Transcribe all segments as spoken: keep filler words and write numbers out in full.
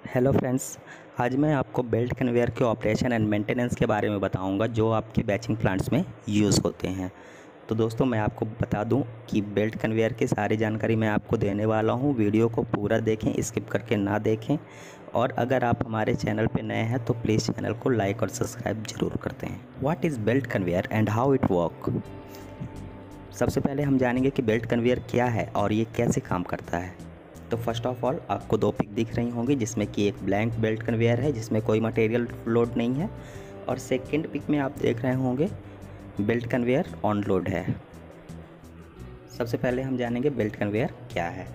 Hello friends, आज मैं आपको बेल्ट कन्वेयर के ऑपरेशन एंड मेंटेनेंस के बारे में बताऊंगा जो आपके बैचिंग प्लांट्स में यूज़ होते हैं। तो दोस्तों, मैं आपको बता दूं कि बेल्ट कन्वेयर की सारी जानकारी मैं आपको देने वाला हूं। वीडियो को पूरा देखें, स्किप करके ना देखें। और अगर आप हमारे चैनल पर नए हैं तो प्लीज़ चैनल को लाइक और सब्सक्राइब ज़रूर करते हैं। What is belt conveyor and how it work. सबसे पहले हम जानेंगे कि बेल्ट कन्वेयर क्या है और ये कैसे काम करता है। तो फर्स्ट ऑफ ऑल आपको दो पिक दिख रही होंगी, जिसमें कि एक ब्लैंक बेल्ट कन्वेयर है जिसमें कोई मटेरियल लोड नहीं है, और सेकंड पिक में आप देख रहे होंगे बेल्ट कन्वेयर ऑन लोड है। सबसे पहले हम जानेंगे बेल्ट कन्वेयर क्या है।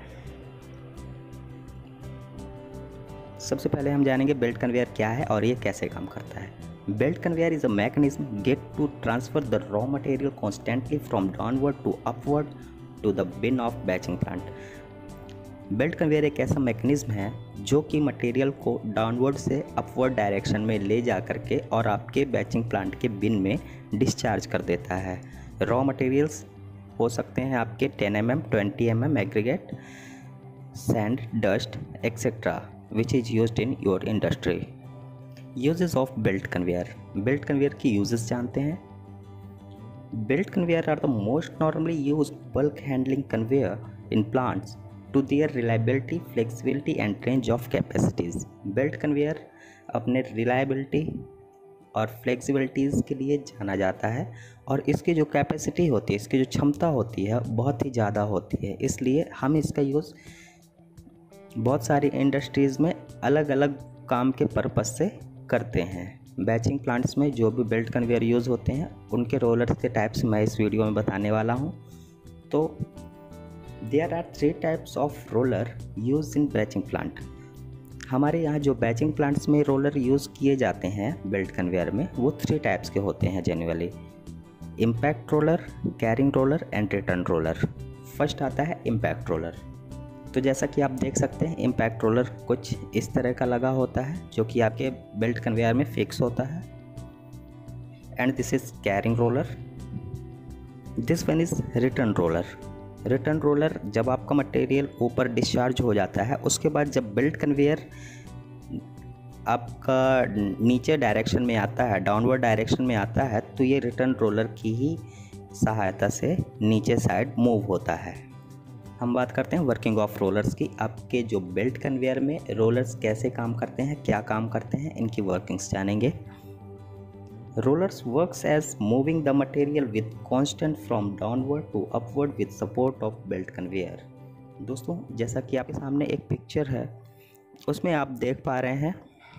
सबसे पहले हम जानेंगे बेल्ट कन्वेयर क्या है और ये कैसे काम करता है। Belt conveyor is a mechanism get to transfer the raw material constantly from downward to upward to the bin of batching plant। Belt conveyor एक ऐसा मैकेनिज्म है जो कि मटेरियल को डाउनवर्ड से अपवर्ड डायरेक्शन में ले जा करके और आपके बैचिंग प्लांट के बिन में डिस्चार्ज कर देता है। रॉ मटेरियल्स हो सकते हैं आपके ten M M, twenty M M aggregate, sand, dust etcetera which is used in your industry. Uses of belt conveyor. Belt conveyor की यूजेस जानते हैं। Belt conveyor are the most normally used bulk handling conveyor in plants to their reliability, flexibility and range of capacities। Belt conveyor अपने reliability और flexibilities के लिए जाना जाता है, और इसकी जो कैपेसिटी होती है, इसकी जो क्षमता होती है बहुत ही ज़्यादा होती है। इसलिए हम इसका यूज़ बहुत सारी इंडस्ट्रीज़ में अलग अलग काम के पर्पज़ से करते हैं। बैचिंग प्लांट्स में जो भी बेल्ट कन्वेयर यूज़ होते हैं उनके रोलर्स के टाइप्स मैं इस वीडियो में बताने वाला हूँ। तो There are three types of roller used in batching plant। हमारे यहाँ जो बैचिंग प्लांट्स में रोलर यूज़ किए जाते हैं बेल्ट कन्वेयर में, वो थ्री टाइप्स के होते हैं generally. Impact roller, carrying roller and return roller. First आता है इम्पैक्ट रोलर। तो जैसा कि आप देख सकते हैं, इम्पैक्ट रोलर कुछ इस तरह का लगा होता है जो कि आपके बेल्ट कन्वेयर में फिक्स होता है। And this is carrying roller. This one is return roller. Return roller जब आपका मटेरियल ऊपर डिस्चार्ज हो जाता है, उसके बाद जब बेल्ट कन्वेयर आपका नीचे डायरेक्शन में आता है, डाउनवर्ड डायरेक्शन में आता है, तो ये रिटर्न रोलर की ही सहायता से नीचे साइड मूव होता है। हम बात करते हैं वर्किंग ऑफ रोलर्स की। आपके जो बेल्ट कन्वेयर में रोलर्स कैसे काम करते हैं, क्या काम करते हैं, इनकी वर्किंग्स जानेंगे। Rollers works as moving the material with constant from downward to upward with support of belt conveyor। दोस्तों, जैसा कि आपके सामने एक पिक्चर है, उसमें आप देख पा रहे हैं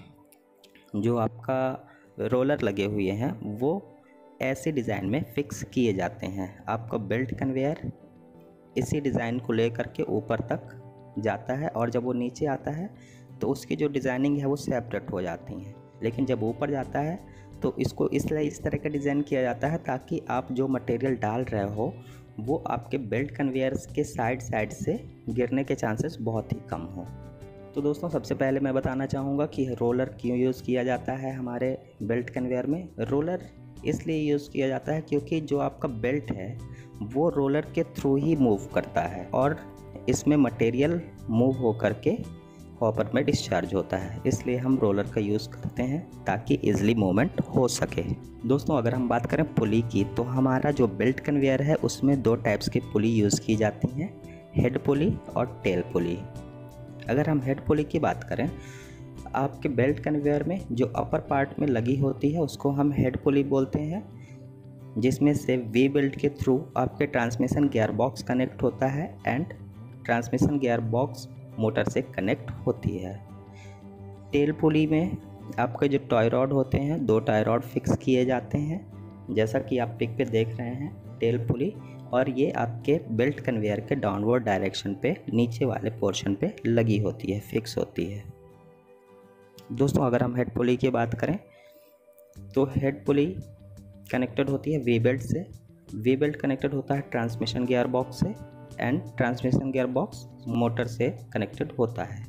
जो आपका रोलर लगे हुए हैं वो ऐसे डिज़ाइन में फिक्स किए जाते हैं। आपका बेल्ट कन्वेयर इसी डिज़ाइन को लेकर के ऊपर तक जाता है, और जब वो नीचे आता है तो उसकी जो डिज़ाइनिंग है वो सेपरेट हो जाती हैं। लेकिन जब ऊपर जाता है तो इसको इसलिए इस तरह का डिज़ाइन किया जाता है ताकि आप जो मटेरियल डाल रहे हो वो आपके बेल्ट कन्वेयर्स के साइड साइड से गिरने के चांसेस बहुत ही कम हो। तो दोस्तों, सबसे पहले मैं बताना चाहूँगा कि रोलर क्यों यूज़ किया जाता है हमारे बेल्ट कन्वेयर में। रोलर इसलिए यूज़ किया जाता है क्योंकि जो आपका बेल्ट है वो रोलर के थ्रू ही मूव करता है, और इसमें मटेरियल मूव हो करके हॉपर में डिस्चार्ज होता है। इसलिए हम रोलर का यूज़ करते हैं ताकि इजीली मूवमेंट हो सके। दोस्तों, अगर हम बात करें पुली की, तो हमारा जो बेल्ट कन्वेयर है उसमें दो टाइप्स की पुली यूज़ की जाती हैं, हेड पुली और टेल पुली। अगर हम हेड पुली की बात करें, आपके बेल्ट कन्वेयर में जो अपर पार्ट में लगी होती है उसको हम हेड पुली बोलते हैं, जिसमें से वी बेल्ट के थ्रू आपके ट्रांसमिशन गियर बॉक्स कनेक्ट होता है and transmission gear box motor से कनेक्ट होती है। टेल पुली में आपके जो टॉय रॉड होते हैं, दो टॉय रॉड फिक्स किए जाते हैं, जैसा कि आप पिक पे देख रहे हैं टेल पुली, और ये आपके बेल्ट कन्वेयर के डाउनवर्ड डायरेक्शन पे नीचे वाले पोर्शन पे लगी होती है, फिक्स होती है। दोस्तों, अगर हम हेड पुली की बात करें तो हेड पुली कनेक्टेड होती है वी बेल्ट से। वी बेल्ट कनेक्टेड होता है ट्रांसमिशन गियर बॉक्स से, and transmission gear box motor से कनेक्टेड होता है।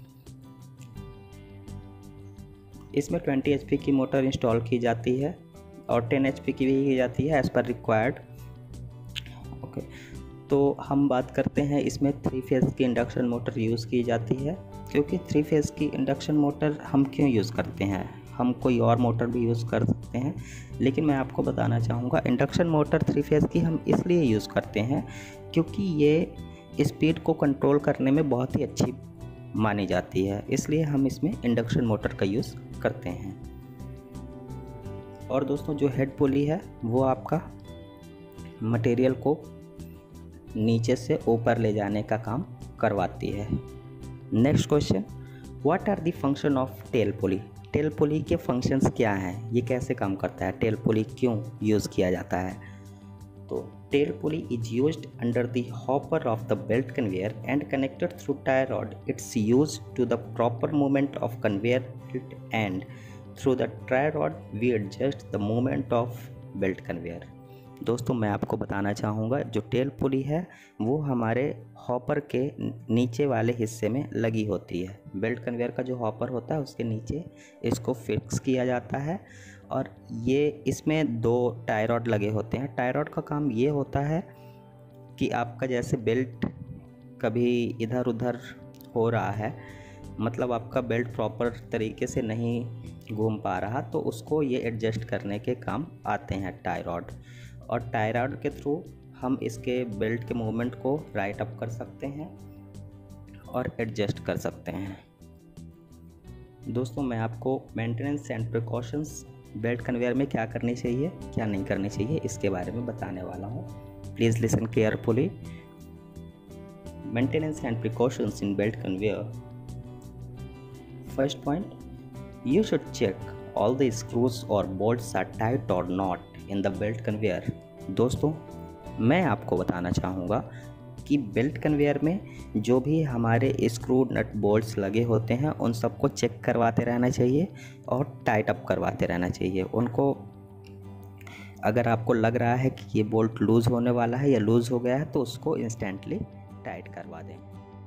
इसमें ट्वेंटी एच पी की मोटर इंस्टॉल की जाती है और टेन एच पी की भी की जाती है एज़ पर रिक्वायर्ड। ओके, तो हम बात करते हैं इसमें थ्री फेज़ की इंडक्शन मोटर यूज़ की जाती है। क्योंकि थ्री फेज़ की इंडक्शन मोटर हम क्यों यूज़ करते हैं, हम कोई और मोटर भी यूज़ कर सकते हैं, लेकिन मैं आपको बताना चाहूँगा इंडक्शन मोटर थ्री फेज़ की हम इसलिए यूज़ करते हैं क्योंकि ये स्पीड को कंट्रोल करने में बहुत ही अच्छी मानी जाती है, इसलिए हम इसमें इंडक्शन मोटर का यूज़ करते हैं। और दोस्तों जो हेड पुली है वो आपका मटेरियल को नीचे से ऊपर ले जाने का काम करवाती है। Next question, what are the function of tail pulley. Tail pulley के फंक्शंस क्या हैं, ये कैसे काम करता है, टेल पुली क्यों यूज़ किया जाता है। तो tail pulley is used under the hopper of the belt conveyor and connected through tie rod. It's used to the proper movement of conveyor belt and through the tie rod we adjust the movement of belt conveyor. दोस्तों मैं आपको बताना चाहूँगा जो tell पुली है वो हमारे hopper के नीचे वाले हिस्से में लगी होती है। बेल्ट कन्वेयर का जो हॉपर होता है उसके नीचे इसको फिक्स किया जाता है और ये इसमें दो टाई रॉड लगे होते हैं। टाई रॉड का काम ये होता है कि आपका जैसे बेल्ट कभी इधर उधर हो रहा है, मतलब आपका बेल्ट प्रॉपर तरीके से नहीं घूम पा रहा, तो उसको ये एडजस्ट करने के काम आते हैं टाई रॉड। और टाई रॉड के थ्रू हम इसके बेल्ट के मूवमेंट को राइट अप कर सकते हैं और एडजस्ट कर सकते हैं। दोस्तों मैं आपको maintenance and precautions belt conveyor में क्या करनी चाहिए क्या नहीं करनी चाहिए इसके बारे में बताने वाला हूँ। Please listen carefully. Maintenance and precautions in belt conveyor. First point, you should check all the screws or bolts are tight or not in the belt conveyor। दोस्तों मैं आपको बताना चाहूँगा कि बेल्ट कन्वेयर में जो भी हमारे स्क्रू नट बोल्ट्स लगे होते हैं उन सबको चेक करवाते रहना चाहिए और टाइट अप करवाते रहना चाहिए उनको। अगर आपको लग रहा है कि ये बोल्ट लूज़ होने वाला है या लूज़ हो गया है तो उसको इंस्टेंटली टाइट करवा दें।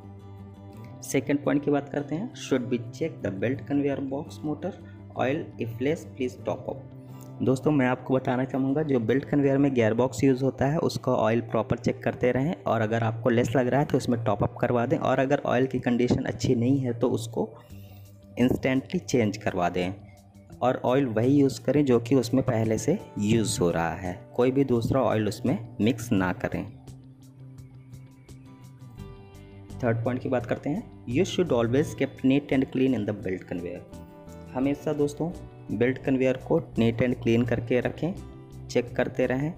सेकेंड पॉइंट की बात करते हैं, should be check the belt conveyor box motor oil if less please top up. दोस्तों मैं आपको बताना चाहूँगा जो बेल्ट कन्वेयर में गियर बॉक्स यूज़ होता है उसका ऑयल प्रॉपर चेक करते रहें और अगर आपको लेस लग रहा है तो इसमें टॉप अप करवा दें और अगर ऑयल की कंडीशन अच्छी नहीं है तो उसको इंस्टेंटली चेंज करवा दें और ऑयल वही यूज़ करें जो कि उसमें पहले से यूज़ हो रहा है, कोई भी दूसरा ऑयल उसमें मिक्स ना करें। थर्ड पॉइंट की बात करते हैं, you should always keep neat and clean in the belt conveyor. हमेशा दोस्तों बेल्ट कन्वेयर को नीट एंड क्लीन करके रखें, चेक करते रहें।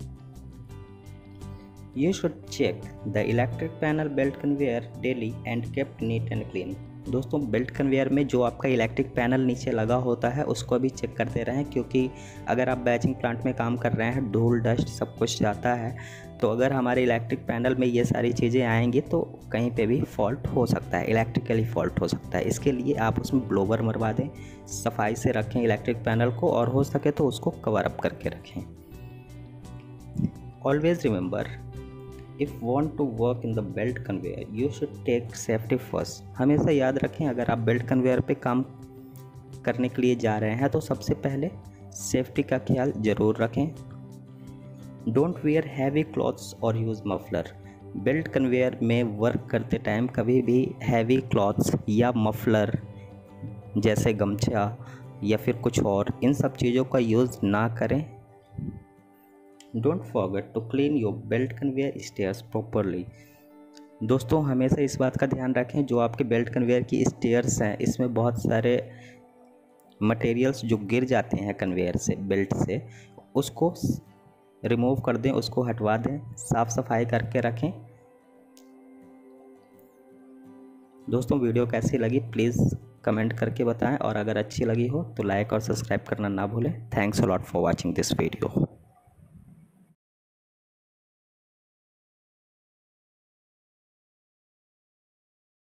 You should check the electric panel belt conveyor daily and keep neat and clean. दोस्तों belt conveyor में जो आपका इलेक्ट्रिक पैनल नीचे लगा होता है उसको भी चेक करते रहें, क्योंकि अगर आप बैचिंग प्लांट में काम कर रहे हैं धूल डस्ट सब कुछ जाता है, तो अगर हमारे इलेक्ट्रिक पैनल में ये सारी चीज़ें आएंगी तो कहीं पे भी फॉल्ट हो सकता है, इलेक्ट्रिकली फॉल्ट हो सकता है। इसके लिए आप उसमें ब्लोवर मरवा दें, सफाई से रखें इलेक्ट्रिक पैनल को और हो सके तो उसको कवर अप करके रखें। Always remember, if want to work in the belt conveyor you should take safety first. हमेशा याद रखें अगर आप बेल्ट कन्वेयर पे काम करने के लिए जा रहे हैं तो सबसे पहले सेफ्टी का ख्याल ज़रूर रखें। डोंट वेयर हैवी क्लॉथ्स और यूज़ मफलर। बेल्ट कन्वेयर में वर्क करते टाइम कभी भी हैवी क्लॉथ्स या मफलर जैसे गमछा या फिर कुछ और इन सब चीज़ों का यूज़ ना करें। Don't forget to clean your belt conveyor stairs properly. दोस्तों हमेशा इस बात का ध्यान रखें जो आपके बेल्ट कन्वेयर की स्टेयर्स हैं इसमें बहुत सारे मटेरियल्स जो गिर जाते हैं कन्वेयर से बेल्ट से उसको रिमूव कर दें, उसको हटवा दें, साफ़ सफाई करके रखें। दोस्तों वीडियो कैसी लगी प्लीज़ कमेंट करके बताएं और अगर अच्छी लगी हो तो लाइक और सब्सक्राइब करना ना भूलें। Thanks a lot for watching this video.